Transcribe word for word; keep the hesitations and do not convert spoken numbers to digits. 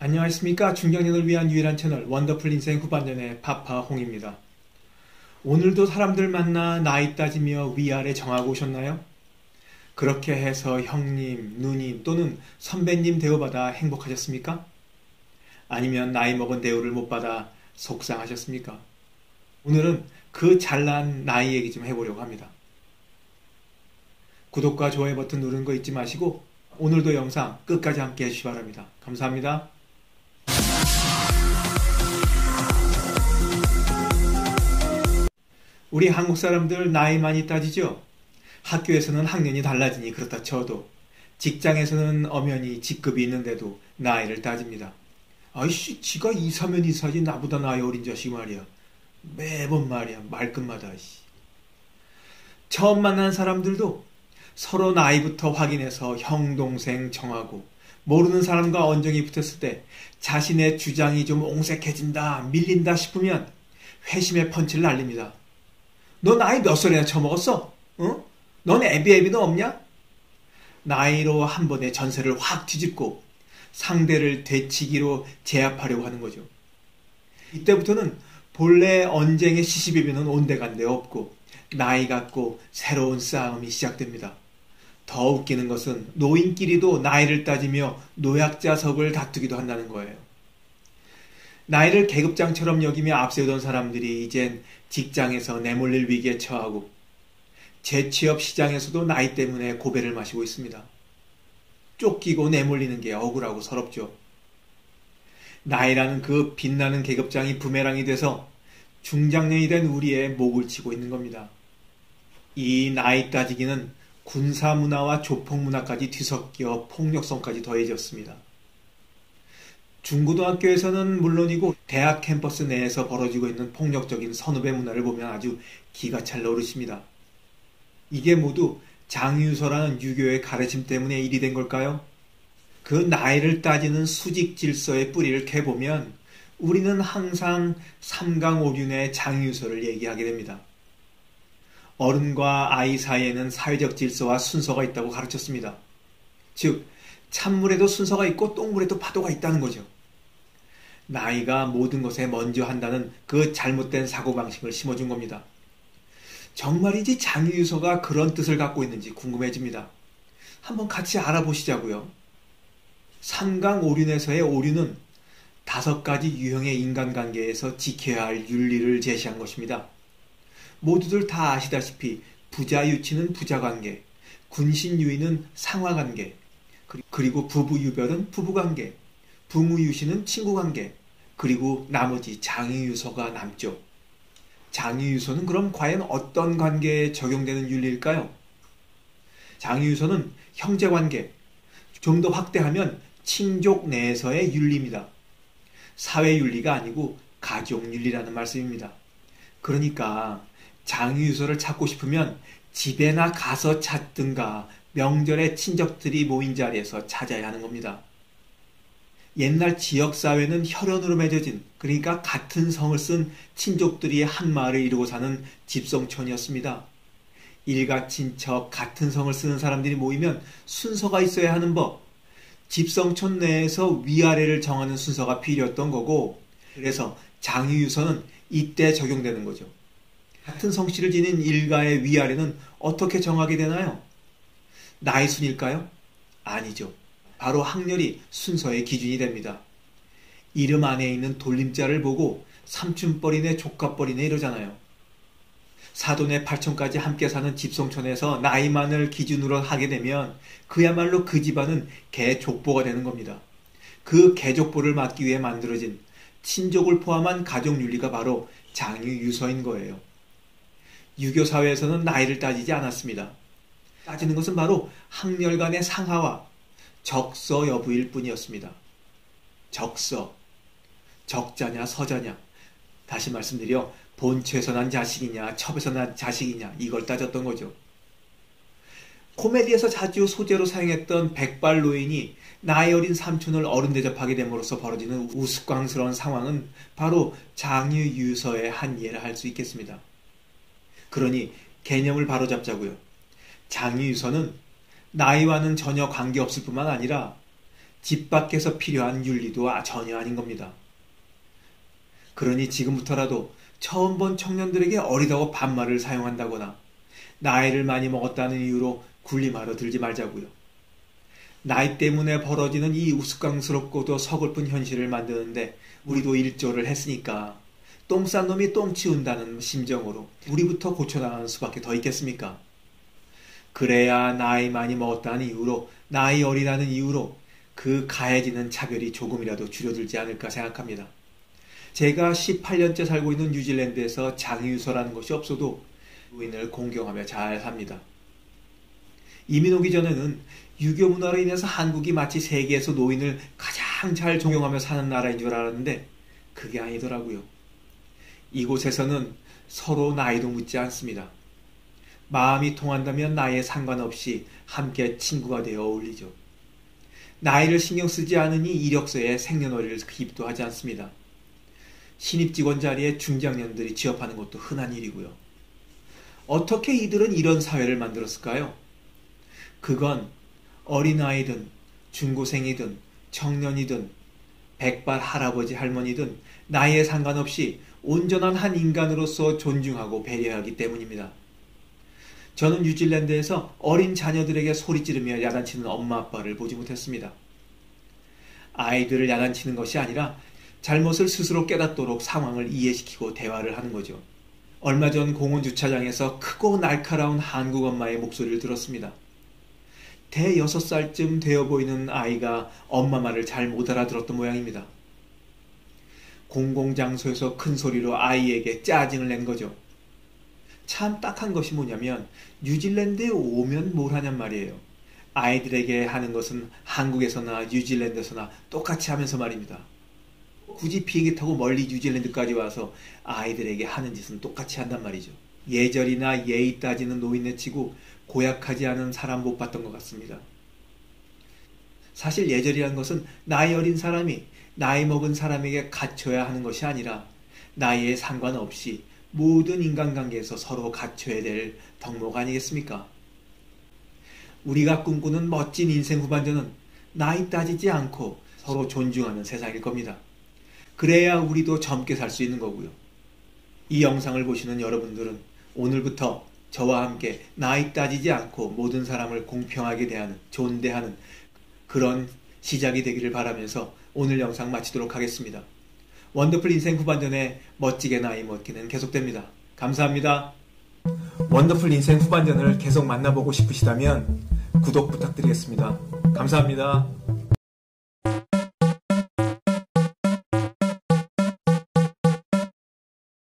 안녕하십니까. 중장년을 위한 유일한 채널 원더풀 인생 후반년의 파파홍입니다. 오늘도 사람들 만나 나이 따지며 위아래 정하고 오셨나요? 그렇게 해서 형님, 누님 또는 선배님 대우받아 행복하셨습니까? 아니면 나이 먹은 대우를 못 받아 속상하셨습니까? 오늘은 그 잘난 나이 얘기 좀 해보려고 합니다. 구독과 좋아요 버튼 누르는 거 잊지 마시고 오늘도 영상 끝까지 함께 해주시기 바랍니다. 감사합니다. 우리 한국 사람들 나이 많이 따지죠? 학교에서는 학년이 달라지니 그렇다 쳐도 직장에서는 엄연히 직급이 있는데도 나이를 따집니다. 아이씨, 지가 이, 삼 년 이사지 나보다 나이 어린 자식 말이야. 매번 말이야, 말끝마다. 씨. 처음 만난 사람들도 서로 나이부터 확인해서 형, 동생 정하고 모르는 사람과 언정이 붙었을 때 자신의 주장이 좀 옹색해진다, 밀린다 싶으면 회심의 펀치를 날립니다. 너 나이 몇 살이나 처먹었어? 어? 넌 애비애비도 없냐? 나이로 한 번에 전세를 확 뒤집고 상대를 되치기로 제압하려고 하는 거죠. 이때부터는 본래 언쟁의 시시비비는 온데간데 없고 나이 갖고 새로운 싸움이 시작됩니다. 더 웃기는 것은 노인끼리도 나이를 따지며 노약자석을 다투기도 한다는 거예요. 나이를 계급장처럼 여기며 앞세우던 사람들이 이젠 직장에서 내몰릴 위기에 처하고 재취업 시장에서도 나이 때문에 고배를 마시고 있습니다. 쫓기고 내몰리는 게 억울하고 서럽죠. 나이라는 그 빛나는 계급장이 부메랑이 돼서 중장년이 된 우리의 목을 치고 있는 겁니다. 이 나이 따지기는 군사문화와 조폭문화까지 뒤섞여 폭력성까지 더해졌습니다. 중고등학교에서는 물론이고 대학 캠퍼스 내에서 벌어지고 있는 폭력적인 선후배 문화를 보면 아주 기가 찰 노릇입니다. 이게 모두 장유서라는 유교의 가르침 때문에 일이 된 걸까요? 그 나이를 따지는 수직 질서의 뿌리를 캐보면 우리는 항상 삼강오륜의 장유서를 얘기하게 됩니다. 어른과 아이 사이에는 사회적 질서와 순서가 있다고 가르쳤습니다. 즉, 찬물에도 순서가 있고 똥물에도 파도가 있다는 거죠. 나이가 모든 것에 먼저 한다는 그 잘못된 사고방식을 심어준 겁니다. 정말이지 장유서가 그런 뜻을 갖고 있는지 궁금해집니다. 한번 같이 알아보시자고요. 삼강오륜에서의 오륜은 다섯 가지 유형의 인간관계에서 지켜야 할 윤리를 제시한 것입니다. 모두들 다 아시다시피 부자유치는 부자관계, 군신유의는 상하관계, 그리고 부부유별은 부부관계, 부무유시는 친구관계, 그리고 나머지 장유유서가 남죠. 장유유서는 그럼 과연 어떤 관계에 적용되는 윤리일까요? 장유유서는 형제관계, 좀 더 확대하면 친족 내에서의 윤리입니다. 사회윤리가 아니고 가족윤리라는 말씀입니다. 그러니까 장유유서를 찾고 싶으면 집에나 가서 찾든가 명절에 친척들이 모인 자리에서 찾아야 하는 겁니다. 옛날 지역사회는 혈연으로 맺어진, 그러니까 같은 성을 쓴 친족들이 한 마을을 이루고 사는 집성촌이었습니다. 일가 친척 같은 성을 쓰는 사람들이 모이면 순서가 있어야 하는 법, 집성촌 내에서 위아래를 정하는 순서가 필요했던 거고, 그래서 장유유서는 이때 적용되는 거죠. 같은 성씨를 지닌 일가의 위아래는 어떻게 정하게 되나요? 나이 순일까요? 아니죠. 바로 학렬이 순서의 기준이 됩니다. 이름 안에 있는 돌림자를 보고 삼촌뻘이네 조카뻘이네 이러잖아요. 사돈의 팔촌까지 함께 사는 집성촌에서 나이만을 기준으로 하게 되면 그야말로 그 집안은 개족보가 되는 겁니다. 그 개족보를 막기 위해 만들어진 친족을 포함한 가족윤리가 바로 장유유서인 거예요. 유교사회에서는 나이를 따지지 않았습니다. 따지는 것은 바로 학렬 간의 상하와 적서 여부일 뿐이었습니다. 적서, 적자냐 서자냐, 다시 말씀드려 본처에서 난 자식이냐 첩에서 난 자식이냐 이걸 따졌던 거죠. 코미디에서 자주 소재로 사용했던 백발 노인이 나이 어린 삼촌을 어른 대접하게 됨으로써 벌어지는 우스꽝스러운 상황은 바로 장유유서의 한 예를 할 수 있겠습니다. 그러니 개념을 바로잡자고요. 장유유서는 나이와는 전혀 관계없을 뿐만 아니라 집 밖에서 필요한 윤리도 전혀 아닌 겁니다. 그러니 지금부터라도 처음 본 청년들에게 어리다고 반말을 사용한다거나 나이를 많이 먹었다는 이유로 군림하러 들지 말자고요. 나이 때문에 벌어지는 이 우스꽝스럽고도 서글픈 현실을 만드는데 우리도 일조를 했으니까 똥 싼 놈이 똥 치운다는 심정으로 우리부터 고쳐나가는 수밖에 더 있겠습니까? 그래야 나이 많이 먹었다는 이유로, 나이 어리다는 이유로 그 가해지는 차별이 조금이라도 줄어들지 않을까 생각합니다. 제가 십팔 년째 살고 있는 뉴질랜드에서 장유서라는 것이 없어도 노인을 공경하며 잘 삽니다. 이민 오기 전에는 유교 문화로 인해서 한국이 마치 세계에서 노인을 가장 잘 존경하며 사는 나라인 줄 알았는데 그게 아니더라고요. 이곳에서는 서로 나이도 묻지 않습니다. 마음이 통한다면 나이에 상관없이 함께 친구가 되어 어울리죠. 나이를 신경 쓰지 않으니 이력서에 생년월일을 기입도 하지 않습니다. 신입 직원 자리에 중장년들이 취업하는 것도 흔한 일이고요. 어떻게 이들은 이런 사회를 만들었을까요? 그건 어린아이든 중고생이든 청년이든 백발 할아버지 할머니든 나이에 상관없이 온전한 한 인간으로서 존중하고 배려하기 때문입니다. 저는 뉴질랜드에서 어린 자녀들에게 소리 지르며 야단치는 엄마 아빠를 보지 못했습니다. 아이들을 야단치는 것이 아니라 잘못을 스스로 깨닫도록 상황을 이해시키고 대화를 하는 거죠. 얼마 전 공원 주차장에서 크고 날카로운 한국 엄마의 목소리를 들었습니다. 대여섯 살쯤 되어 보이는 아이가 엄마 말을 잘 못 알아들었던 모양입니다. 공공장소에서 큰 소리로 아이에게 짜증을 낸 거죠. 참 딱한 것이 뭐냐면 뉴질랜드에 오면 뭘 하냔 말이에요. 아이들에게 하는 것은 한국에서나 뉴질랜드에서나 똑같이 하면서 말입니다. 굳이 비행기 타고 멀리 뉴질랜드까지 와서 아이들에게 하는 짓은 똑같이 한단 말이죠. 예절이나 예의 따지는 노인네 치고 고약하지 않은 사람 못 봤던 것 같습니다. 사실 예절이란 것은 나이 어린 사람이 나이 먹은 사람에게 갖춰야 하는 것이 아니라 나이에 상관없이 모든 인간관계에서 서로 갖춰야 될 덕목 아니겠습니까? 우리가 꿈꾸는 멋진 인생 후반전은 나이 따지지 않고 서로 존중하는 세상일 겁니다. 그래야 우리도 젊게 살 수 있는 거고요. 이 영상을 보시는 여러분들은 오늘부터 저와 함께 나이 따지지 않고 모든 사람을 공평하게 대하는, 존대하는 그런 시작이 되기를 바라면서 오늘 영상 마치도록 하겠습니다. 원더풀 인생 후반전에 멋지게 나이 먹기는 계속됩니다. 감사합니다. 원더풀 인생 후반전을 계속 만나보고 싶으시다면 구독 부탁드리겠습니다. 감사합니다.